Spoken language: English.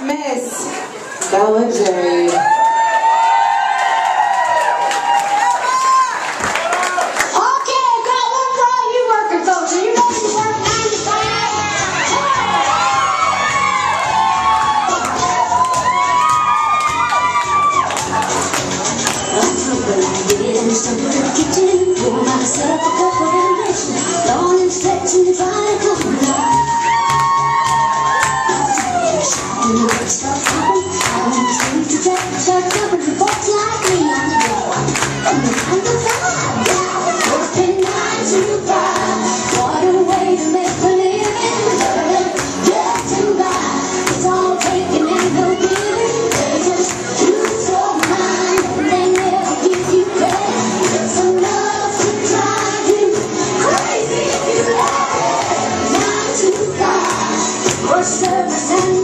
Miss Jade. Pour myself a cup of ambition, long and stretching the body coming down. When the work starts happening, I don't seem to take the start jumping for folks like me on the door. From the 9 to 5, down, working 9 to 5. What a way to make a living, getting by. It's all taken and no giving. They just lose your mind and they never give you credit. It's enough to drive you crazy if you let it. 9 to 5, more service and